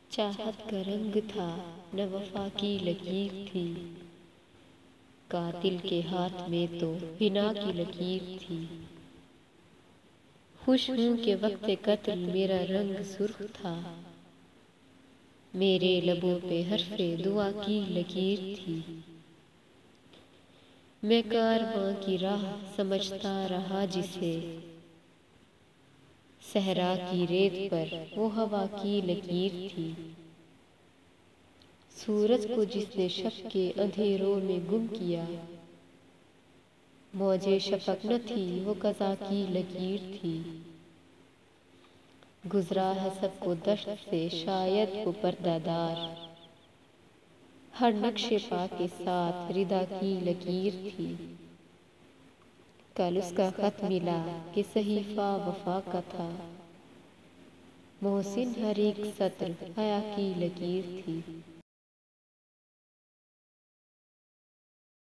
चाहत का रंग था न वफा की लकीर थी, कातिल के हाथ में तो हिना की लकीर थी। खुश हूं के वक्त कत्ल मेरा रंग सुर्ख था, मेरे लबों पे हर्फे दुआ की लकीर थी। मैं कारवां की राह समझता रहा जिसे, सहरा की रेत पर वो हवा की लकीर थी। सूरज को जिसने शब के अंधेरों में गुम किया, मौजे शफक न थी वो कज़ा की लकीर थी। गुजरा है सबको दश्त से शायद वो पर्दादार, हर नक्शे पा के साथ रिदा की लकीर थी। कल उसका खत मिला कि सहीफा वफा का था, मोहसिन हर एक सत्र हया की लकीर थी।